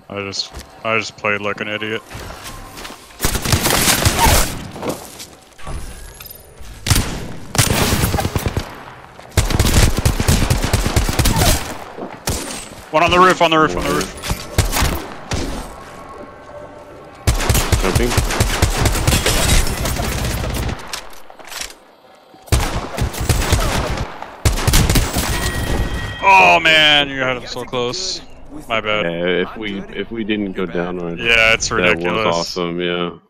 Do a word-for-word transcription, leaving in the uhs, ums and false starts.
I just, I just played like an idiot. One on the roof, on the roof, on the roof. Jumping. Oh man, you had him so close. My bad. Yeah, if we if we didn't go down already. Yeah, it's ridiculous. That was awesome, yeah.